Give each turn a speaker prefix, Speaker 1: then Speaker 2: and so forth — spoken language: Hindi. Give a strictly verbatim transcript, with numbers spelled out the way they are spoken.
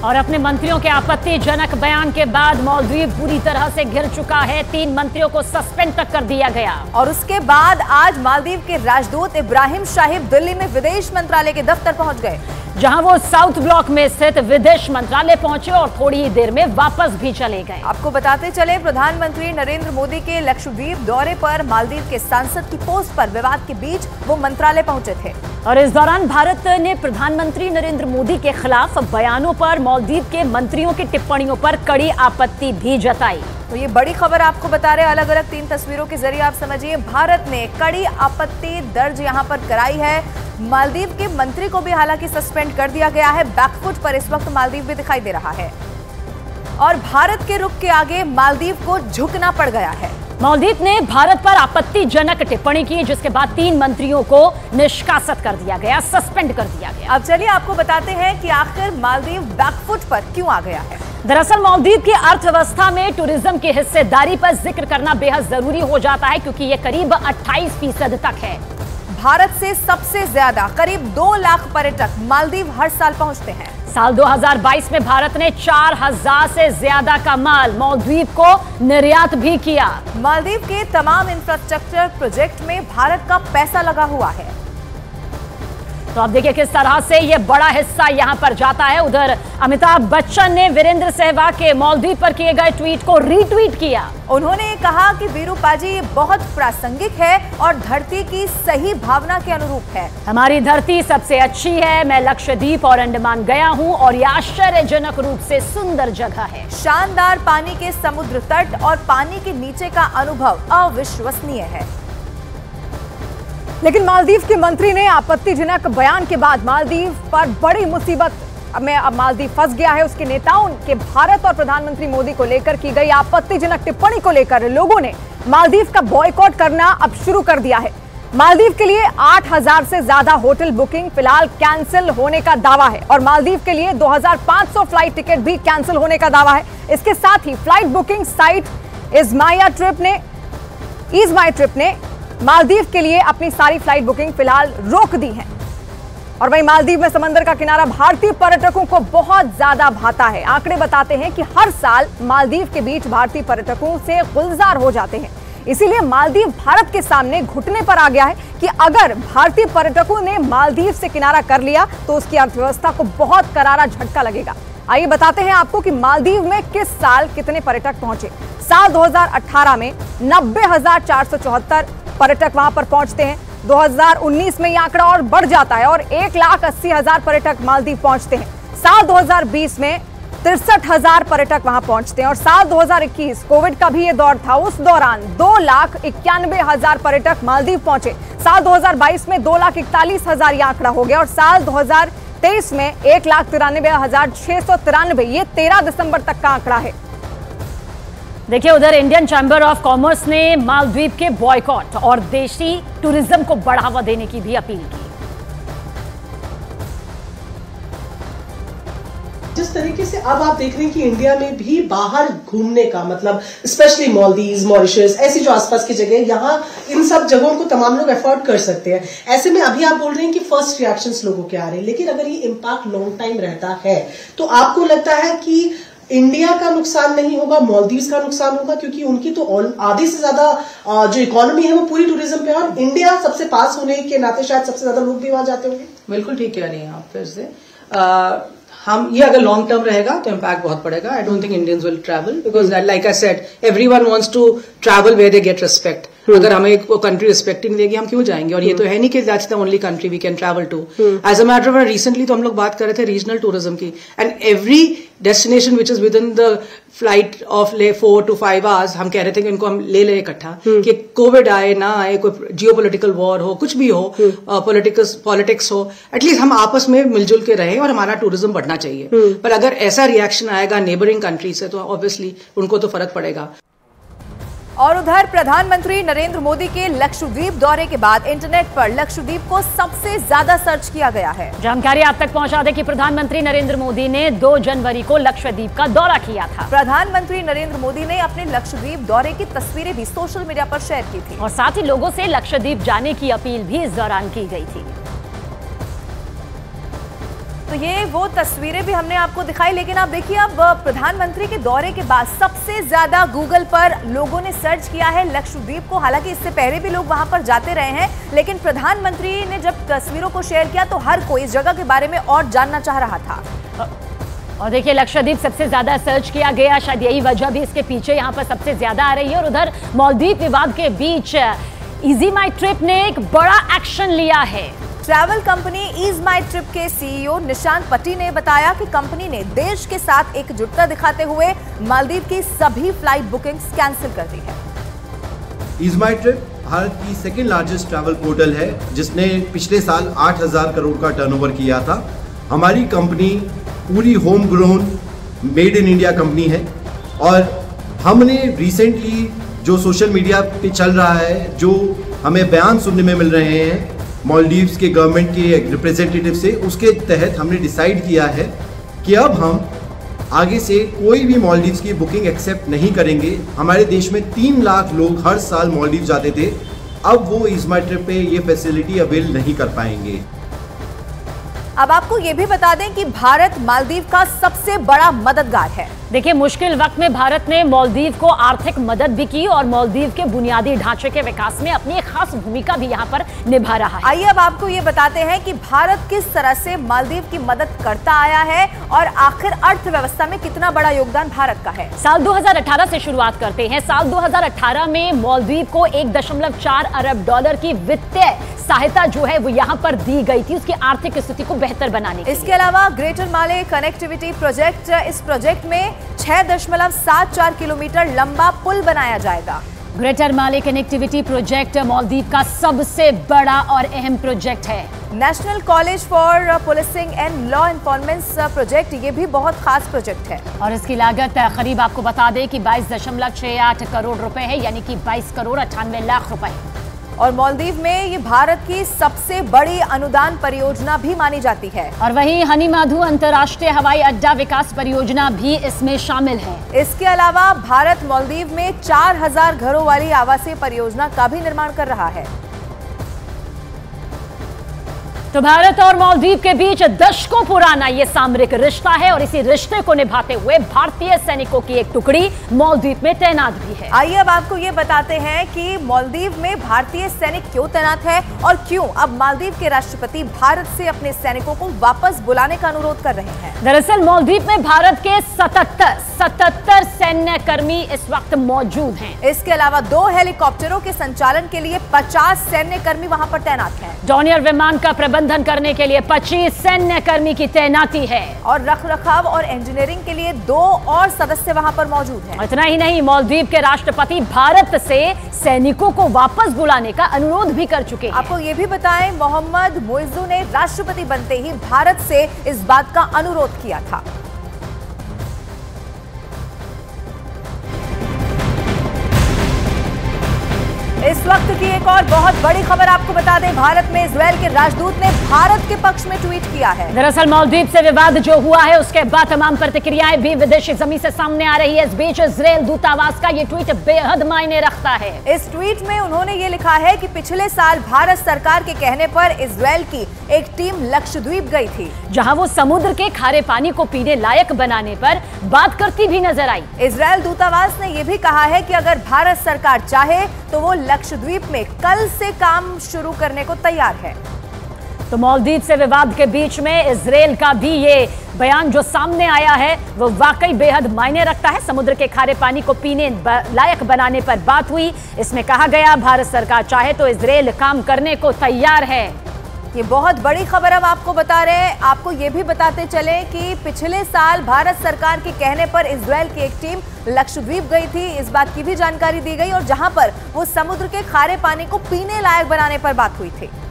Speaker 1: और अपने मंत्रियों के आपत्तिजनक बयान के बाद मालदीव पूरी तरह से घिर चुका है। तीन मंत्रियों को सस्पेंड तक कर दिया गया।
Speaker 2: और उसके बाद आज मालदीव के राजदूत इब्राहिम शाहिब दिल्ली में विदेश मंत्रालय के दफ्तर पहुंच गए,
Speaker 1: जहां वो साउथ ब्लॉक में स्थित विदेश मंत्रालय पहुंचे और थोड़ी ही देर में वापस भी चले गए।
Speaker 2: आपको बताते चले, प्रधानमंत्री नरेंद्र मोदी के लक्षद्वीप दौरे पर मालदीव के सांसद की पोस्ट पर विवाद के बीच वो मंत्रालय पहुंचे थे।
Speaker 1: और इस दौरान भारत ने प्रधानमंत्री नरेंद्र मोदी के खिलाफ बयानों पर मालदीव के मंत्रियों की टिप्पणियों पर कड़ी आपत्ति भी जताई।
Speaker 2: तो ये बड़ी खबर आपको बता रहे, अलग अलग तीन तस्वीरों के जरिए आप समझिए। भारत ने कड़ी आपत्ति दर्ज यहां पर कराई है। मालदीव के मंत्री को भी हालांकि सस्पेंड कर दिया गया है। बैकफुट पर इस वक्त मालदीव भी दिखाई दे रहा है और भारत के रुख के आगे मालदीव को झुकना पड़ गया है।
Speaker 1: मालदीव ने भारत पर आपत्तिजनक टिप्पणी की, जिसके बाद तीन मंत्रियों को निष्कासित कर दिया गया, सस्पेंड कर दिया गया।
Speaker 2: अब चलिए आपको बताते हैं कि आखिर मालदीव बैकफुट पर क्यों आ गया है।
Speaker 1: दरअसल मालदीव की अर्थव्यवस्था में टूरिज्म की हिस्सेदारी पर जिक्र करना बेहद जरूरी हो जाता है, क्योंकि ये करीब अट्ठाईस फीसद तक है।
Speaker 2: भारत से सबसे ज्यादा करीब दो लाख पर्यटक मालदीव हर साल पहुंचते हैं।
Speaker 1: साल दो हज़ार बाईस में भारत ने चार हज़ार से ज्यादा का माल मालदीव को निर्यात भी किया।
Speaker 2: मालदीव के तमाम इंफ्रास्ट्रक्चर प्रोजेक्ट में भारत का पैसा लगा हुआ है।
Speaker 1: तो अब देखिए किस तरह से ये बड़ा हिस्सा यहां पर जाता है। उधर अमिताभ बच्चन ने वीरेंद्र सहवाग के मालदीव पर किए गए ट्वीट को रीट्वीट किया।
Speaker 2: उन्होंने कहा कि वीरूपाजी ये बहुत प्रासंगिक है और धरती की सही भावना के अनुरूप है।
Speaker 1: हमारी धरती सबसे अच्छी है। मैं लक्षद्वीप और अंडमान गया हूं और ये आश्चर्यजनक रूप से सुंदर जगह है।
Speaker 2: शानदार पानी के समुद्र तट और पानी के नीचे का अनुभव अविश्वसनीय है।
Speaker 3: लेकिन मालदीव के मंत्री ने आपत्तिजनक बयान के बाद मालदीव पर बड़ी मुसीबत में अब मालदीव फंस गया है। उसके नेताओं के भारत और प्रधानमंत्री मोदी को लेकर की गई आपत्तिजनक टिप्पणी को लेकर लोगों ने मालदीव का बॉयकॉट करना अब शुरू कर दिया है। मालदीव के लिए आठ हज़ार से ज्यादा होटल बुकिंग फिलहाल कैंसिल होने का दावा है और मालदीव के लिए दो हज़ार पाँच सौ फ्लाइट टिकट भी कैंसिल होने का दावा है। इसके साथ ही flight booking site EaseMyTrip ने इज़ माई ट्रिप ने मालदीव के लिए अपनी सारी फ्लाइट बुकिंग फिलहाल रोक दी है। और वहीं मालदीव में समंदर का किनारा भारतीय पर्यटकों को बहुत ज्यादा भाता है। आंकड़े बताते हैं कि हर साल मालदीव के बीच भारतीय पर्यटकों से गुलजार हो जाते हैं। इसीलिए मालदीव भारत के सामने घुटने पर आ गया है कि अगर भारतीय पर्यटकों ने मालदीव से किनारा कर लिया तो उसकी अर्थव्यवस्था को बहुत करारा झटका लगेगा। आइए बताते हैं आपको कि मालदीव में किस साल कितने पर्यटक पहुंचे। साल दो हज़ार अठारह में नब्बे हजार चार सौ चौहत्तर पर्यटक वहां पर पहुंचते हैं। दो हज़ार उन्नीस में यह आंकड़ा और बढ़ जाता है और एक लाख अस्सी हजार पर्यटक मालदीव पहुंचते हैं। साल दो हज़ार बीस में तिरसठ हजार पर्यटक वहां पहुंचते हैं और साल दो हज़ार इक्कीस कोविड का भी ये दौर था, उस दौरान दो लाख इक्यानवे हजार पर्यटक मालदीव पहुंचे। साल दो हज़ार बाईस में दो लाख इकतालीस हजार यह आंकड़ा हो गया और साल दो हज़ार तेईस में एक लाख तिरानवे हजार छह सौ तिरानवे ये तेरह दिसंबर तक का आंकड़ा है।
Speaker 1: देखिए उधर इंडियन चैम्बर ऑफ कॉमर्स ने मालदीव के बॉयकॉट और देशी टूरिज्म को बढ़ावा देने की भी अपील की।
Speaker 4: जिस तरीके से अब आप देख रहे हैं कि इंडिया में भी बाहर घूमने का मतलब स्पेशली मालदीव्स, मॉरिशस, ऐसी जो आसपास की जगह, यहाँ इन सब जगहों को तमाम लोग अफोर्ड कर सकते हैं। ऐसे में अभी आप बोल रहे हैं कि फर्स्ट रिएक्शंस लोगों के आ रहे हैं, लेकिन अगर ये इम्पैक्ट लॉन्ग टाइम रहता है तो आपको लगता है कि इंडिया का नुकसान नहीं होगा, मालदीव्स का नुकसान होगा? क्योंकि उनकी तो आधे से ज्यादा जो इकोनॉमी है वो पूरी टूरिज्म पे है और इंडिया सबसे पास होने के नाते शायद सबसे ज्यादा लोग भी वहां जाते होंगे।
Speaker 5: बिल्कुल ठीक कह रही हैं आप। फिर से आ, हम ये अगर लॉन्ग टर्म रहेगा तो इम्पैक्ट बहुत पड़ेगा। I don't think Indians will travel because like I said everyone wants to travel where they get respect. अगर हमें एक कंट्री रिस्पेक्ट ही नहीं देगी हम क्यों जाएंगे? और ये तो है नहीं कि that's the only country we can travel to. As a matter of recently तो हम लोग बात कर रहे थे रीजनल टूरिज्म की and every destination which is within the flight of like four to five hours हम कह रहे थे कि इनको हम ले ले इकट्ठा कि कोविड आए ना आए, कोई जियो पोलिटिकल वॉर हो, कुछ भी हो, पॉलिटिक्स पॉलिटिक्स हो, एटलीस्ट हम आपस में मिलजुल के रहे और हमारा टूरिज्म बढ़ना चाहिए। पर अगर ऐसा रिएक्शन आएगा नेबरिंग कंट्री से तो ऑब्वियसली उनको तो फर्क पड़ेगा।
Speaker 2: और उधर प्रधानमंत्री नरेंद्र मोदी के लक्षद्वीप दौरे के बाद इंटरनेट पर लक्षद्वीप को सबसे ज्यादा सर्च किया गया है।
Speaker 1: जानकारी आप तक पहुंचा दें कि प्रधानमंत्री नरेंद्र मोदी ने दो जनवरी को लक्षद्वीप का दौरा किया था।
Speaker 2: प्रधानमंत्री नरेंद्र मोदी ने अपने लक्षद्वीप दौरे की तस्वीरें भी सोशल मीडिया पर शेयर की थी
Speaker 1: और साथ ही लोगों से लक्षद्वीप जाने की अपील भी इस दौरान की गई थी।
Speaker 2: तो ये वो तस्वीरें भी हमने आपको दिखाई, लेकिन आप देखिए अब प्रधानमंत्री के दौरे के बाद सबसे ज्यादा गूगल पर लोगों ने सर्च किया है लक्षद्वीप को। हालांकि इससे पहले भी लोग वहां पर जाते रहे हैं, लेकिन प्रधानमंत्री ने जब तस्वीरों को शेयर किया तो हर कोई इस जगह के बारे में और जानना चाह रहा था।
Speaker 1: और देखिए लक्षद्वीप सबसे ज्यादा सर्च किया गया, शायद यही वजह भी इसके पीछे यहाँ पर सबसे ज्यादा आ रही है। और उधर मालदीव विवाद के बीच इजी माई ट्रिप ने एक बड़ा एक्शन लिया है।
Speaker 2: Travel company EaseMyTrip के सीईओ निशांत पटी ने बताया कि कंपनी ने देश के साथ एकजुटता दिखाते हुए मालदीव की सभी फ्लाइट बुकिंग्स कैंसिल कर दी है।
Speaker 6: ईज माई ट्रिप भारत की सेकेंड लार्जेस्ट ट्रैवल पोर्टल है, जिसने पिछले साल आठ हज़ार करोड़ का टर्नओवर किया था। हमारी कंपनी पूरी home grown made in India company है और हमने रिसेंटली जो सोशल मीडिया पे चल रहा है, जो हमें बयान सुनने में मिल रहे हैं मालदीव्स के गवर्नमेंट के रिप्रेजेंटेटिव से, उसके तहत हमने डिसाइड किया है कि अब हम आगे से कोई भी मालदीव्स की बुकिंग एक्सेप्ट नहीं करेंगे। हमारे देश में तीन लाख लोग हर साल मालदीव जाते थे, अब वो ईज माई ट्रिप पे ये फैसिलिटी अवेल नहीं कर पाएंगे।
Speaker 2: अब आपको ये भी बता दें कि भारत मालदीव का सबसे बड़ा मददगार है।
Speaker 1: देखिए मुश्किल वक्त में भारत ने मालदीव को आर्थिक मदद भी की और मालदीव के बुनियादी ढांचे के विकास में अपनी एक खास भूमिका भी यहाँ पर निभा रहा है।
Speaker 2: आइए अब आपको ये बताते हैं कि भारत किस तरह से मालदीव की मदद करता आया है और आखिर अर्थव्यवस्था में कितना बड़ा योगदान भारत का है।
Speaker 1: साल दो हज़ार अठारह से शुरुआत करते हैं। साल दो हज़ार अठारह में मालदीव को एक दशमलव चार अरब डॉलर की वित्तीय सहायता जो है वो यहाँ पर दी गई थी उसकी आर्थिक स्थिति को बेहतर बनाने के लिए।
Speaker 2: इसके अलावा ग्रेटर माले कनेक्टिविटी प्रोजेक्ट, इस प्रोजेक्ट में छह दशमलव सात चार किलोमीटर लंबा पुल बनाया जाएगा।
Speaker 1: Greater Male connectivity project Maldives का सबसे बड़ा और अहम प्रोजेक्ट है।
Speaker 2: National college for policing and law enforcement project, ये भी बहुत खास प्रोजेक्ट है
Speaker 1: और इसकी लागत करीब आपको बता दें कि बाईस दशमलव छह आठ करोड़ रुपए है, यानी कि बाईस करोड़ अट्ठानवे लाख रुपए।
Speaker 2: और मालदीव में ये भारत की सबसे बड़ी अनुदान परियोजना भी मानी जाती है।
Speaker 1: और वहीं हनी माधु अंतर्राष्ट्रीय हवाई अड्डा विकास परियोजना भी इसमें शामिल है।
Speaker 2: इसके अलावा भारत मालदीव में चार हज़ार घरों वाली आवासीय परियोजना का भी निर्माण कर रहा है।
Speaker 1: तो भारत और मालदीव के बीच दशकों पुराना ये सामरिक रिश्ता है और इसी रिश्ते को निभाते हुए भारतीय सैनिकों की एक टुकड़ी मालदीव में तैनात भी है।
Speaker 2: आइए अब आपको ये बताते हैं कि मालदीव में भारतीय सैनिक क्यों तैनात है और क्यों अब मालदीव के राष्ट्रपति भारत से अपने सैनिकों को वापस बुलाने का अनुरोध कर रहे हैं।
Speaker 1: दरअसल मालदीव में भारत के सतहत्तर सतहत्तर सैन्य कर्मी इस वक्त मौजूद हैं।
Speaker 2: इसके अलावा दो हेलीकॉप्टरों के संचालन के लिए पचास सैन्य कर्मी वहां पर तैनात हैं।
Speaker 1: डॉनियर विमान का प्रबंधन करने के लिए पच्चीस सैन्य कर्मी की तैनाती है
Speaker 2: और रखरखाव और इंजीनियरिंग के लिए दो और सदस्य वहां पर मौजूद हैं।
Speaker 1: इतना ही नहीं, मालदीव के राष्ट्रपति भारत से सैनिकों को वापस बुलाने का अनुरोध भी कर चुके हैं।
Speaker 2: आपको ये भी बताएं, मोहम्मद मोइजू ने राष्ट्रपति बनते ही भारत से इस बात का अनुरोध किया था। इस वक्त की एक और बहुत बड़ी खबर आपको बता दें, भारत में इजरायल के राजदूत ने भारत के पक्ष में ट्वीट किया है।
Speaker 1: दरअसल मालदीव से विवाद जो हुआ है उसके बाद तमाम प्रतिक्रियाएं भी विदेशी जमीन से सामने आ रही है। इस बीच इजरायल दूतावास का ये ट्वीट बेहद मायने रखता है।
Speaker 2: इस ट्वीट में उन्होंने ये लिखा है कि पिछले साल भारत सरकार के कहने पर इजरायल की एक टीम लक्षद्वीप गई थी,
Speaker 1: जहां वो समुद्र के खारे पानी को पीने लायक बनाने पर बात करती भी नजर आई।
Speaker 2: इजरायल दूतावास ने यह भी कहा है कि अगर भारत सरकार चाहे तो वो लक्षद्वीप में कल से काम शुरू करने को तैयार है।
Speaker 1: तो मालदीव से विवाद के बीच में इजरायल का भी ये बयान जो सामने आया है वो वाकई बेहद मायने रखता है। समुद्र के खारे पानी को पीने लायक बनाने पर बात हुई। इसमें कहा गया भारत सरकार चाहे तो इजरायल काम करने को तैयार है।
Speaker 2: ये बहुत बड़ी खबर अब आपको बता रहे हैं। आपको ये भी बताते चले कि पिछले साल भारत सरकार के कहने पर इजरायल की एक टीम लक्षद्वीप गई थी, इस बात की भी जानकारी दी गई और जहां पर वो समुद्र के खारे पानी को पीने लायक बनाने पर बात हुई थी।